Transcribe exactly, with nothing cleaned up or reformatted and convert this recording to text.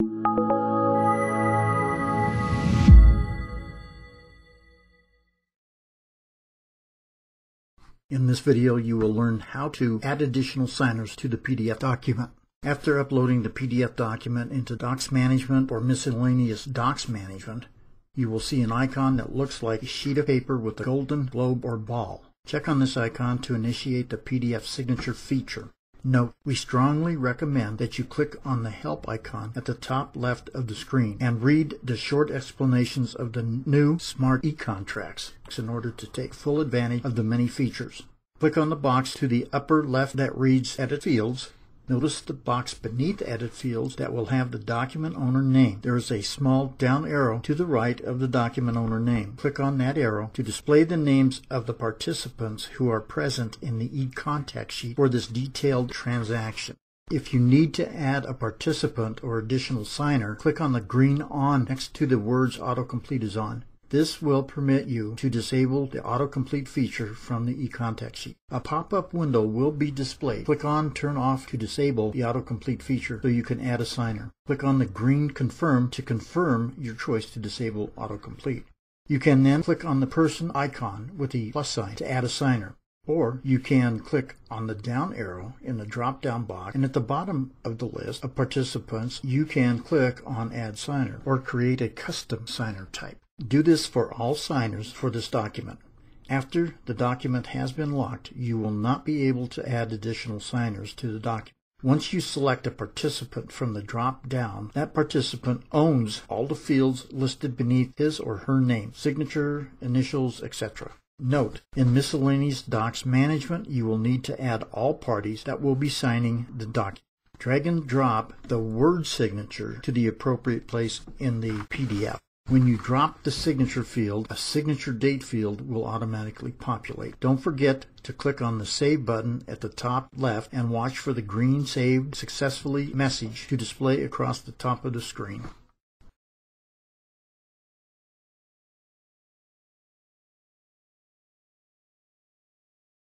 In this video, you will learn how to add additional signers to the P D F document. After uploading the P D F document into Docs Management or Miscellaneous Docs Management, you will see an icon that looks like a sheet of paper with a golden globe or ball. Check on this icon to initiate the P D F signature feature. Note, we strongly recommend that you click on the help icon at the top left of the screen and read the short explanations of the new Smart eContracts in order to take full advantage of the many features. Click on the box to the upper left that reads Edit Fields. Notice the box beneath Edit Fields that will have the document owner name. There is a small down arrow to the right of the document owner name. Click on that arrow to display the names of the participants who are present in the eContact sheet for this detailed transaction. If you need to add a participant or additional signer, click on the green on next to the words Autocomplete is on. This will permit you to disable the autocomplete feature from the eContact sheet. A pop-up window will be displayed. Click on Turn Off to disable the autocomplete feature so you can add a signer. Click on the green Confirm to confirm your choice to disable autocomplete. You can then click on the person icon with the plus sign to add a signer. Or you can click on the down arrow in the drop-down box, and at the bottom of the list of participants, you can click on Add Signer or create a custom signer type. Do this for all signers for this document. After the document has been locked, you will not be able to add additional signers to the document. Once you select a participant from the drop-down, that participant owns all the fields listed beneath his or her name, signature, initials, et cetera. Note, in Miscellaneous Docs Management, you will need to add all parties that will be signing the document. Drag and drop the word signature to the appropriate place in the P D F. When you drop the signature field, a signature date field will automatically populate. Don't forget to click on the Save button at the top left and watch for the green Saved Successfully message to display across the top of the screen.